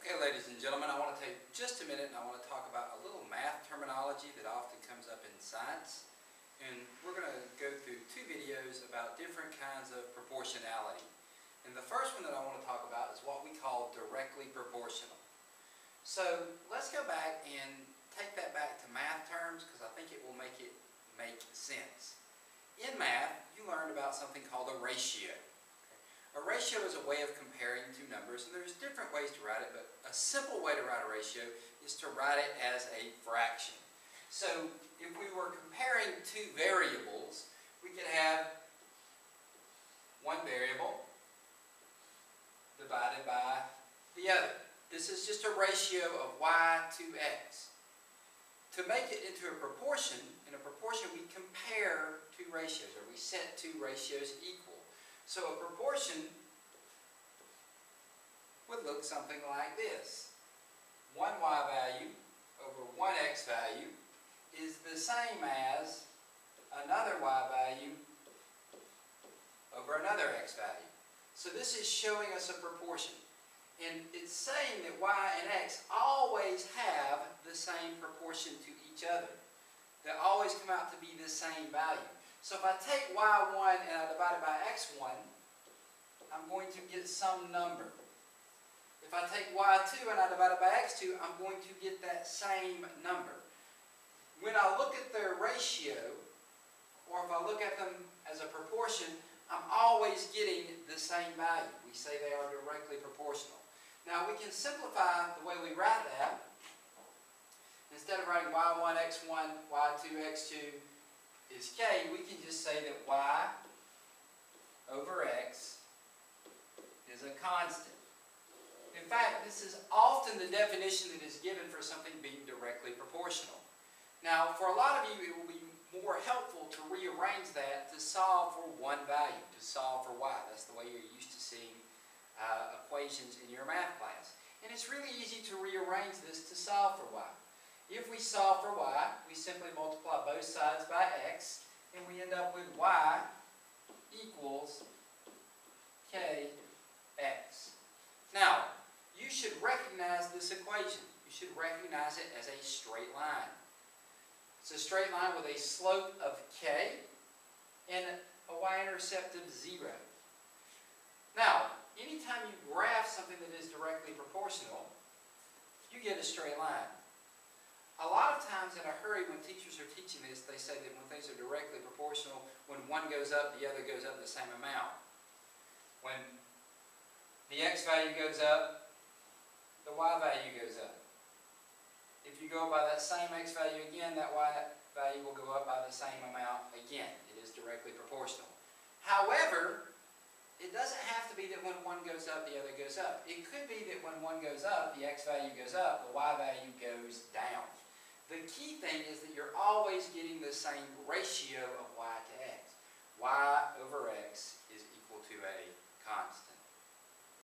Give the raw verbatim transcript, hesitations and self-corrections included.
Okay, ladies and gentlemen, I want to take just a minute and I want to talk about a little math terminology that often comes up in science. And we're going to go through two videos about different kinds of proportionality. And the first one that I want to talk about is what we call directly proportional. So let's go back and take that back to math terms because I think it will make it make sense. In math, you learned about something called a ratio. A ratio is a way of comparing two numbers, and there's different ways to write it, but a simple way to write a ratio is to write it as a fraction. So if we were comparing two variables, we could have one variable divided by the other. This is just a ratio of y to x. To make it into a proportion, in a proportion we compare two ratios, or we set two ratios equal. So a proportion would look something like this. one y value over one x value is the same as another y value over another x value. So this is showing us a proportion. And it's saying that y and x always have the same proportion to each other. They always come out to be the same value. So if I take y one and I divide it by x one, I'm going to get some number. If I take y two and I divide it by x two, I'm going to get that same number. When I look at their ratio, or if I look at them as a proportion, I'm always getting the same value. We say they are directly proportional. Now we can simplify the way we write that. Instead of writing y one, x one, y two, x two is k, we can just say that y over x is a constant. In fact, this is often the definition that is given for something being directly proportional. Now, for a lot of you, it will be more helpful to rearrange that to solve for one value, to solve for y. That's the way you're used to seeing uh, equations in your math class. And it's really easy to rearrange this to solve for y. If we solve for y, we simply multiply both sides by x, and we end up with y equals kx. Now, you should recognize this equation. You should recognize it as a straight line. It's a straight line with a slope of k and a y-intercept of zero. Now, anytime you graph something that is directly proportional, you get a straight line. A lot of times in a hurry when teachers are teaching this, they say that when things are directly proportional, when one goes up, the other goes up the same amount. When the x value goes up, the y value goes up. If you go by that same x value again, that y value will go up by the same amount again. It is directly proportional. However, it doesn't have to be that when one goes up, the other goes up. It could be that when one goes up, the x value goes up, the y value goes down. The key thing is that you're always getting the same ratio of y to x. Y over x is equal to a constant.